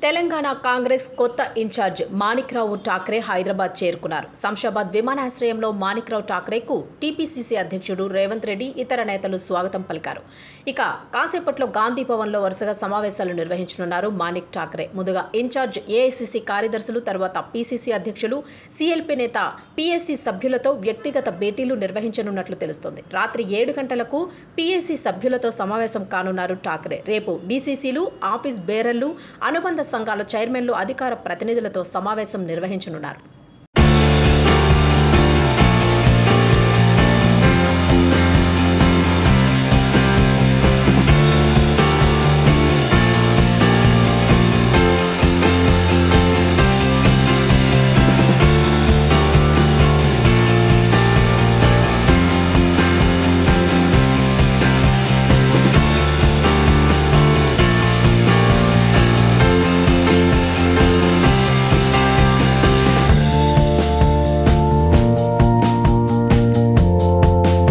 తెలంగాణ కాంగ్రెస్ కొత్త ఇన్ఛార్జ్ మాణిక్రావు ఠాక్రే హైదరాబాద్ చేరుకున్నారు. శంషాబాద్ విమానాశ్రయంలో మాణిక్రావు ఠాక్రేకు టీపీసీసీ అధ్యక్షుడు రేవంత్ రెడ్డి, ఇతర నేతలు స్వాగతం పలికారు. ఇక కాసేపట్లో గాంధీ భవన్లో వరుసగా సమావేశాలు నిర్వహించనున్నారు మాణిక్ ఠాక్రే. ముందుగా ఇన్ఛార్జ్ ఏఐసీసీ కార్యదర్శులు, తర్వాత పీసీసీ అధ్యక్షులు, సీఎల్పీ నేత, పీఏసీ సభ్యులతో వ్యక్తిగత భేటీలు నిర్వహించనున్నట్లు తెలుస్తోంది. రాత్రి 7 గంటలకు పీఏసీ సభ్యులతో సమావేశం కానున్నారు ఠాక్రే. రేపు డీసీసీలు, ఆఫీస్ బేరర్లు, అనుబంధ సంఘాల చైర్మన్లు, అధికార ప్రతినిధులతో సమావేశం నిర్వహించనున్నారు.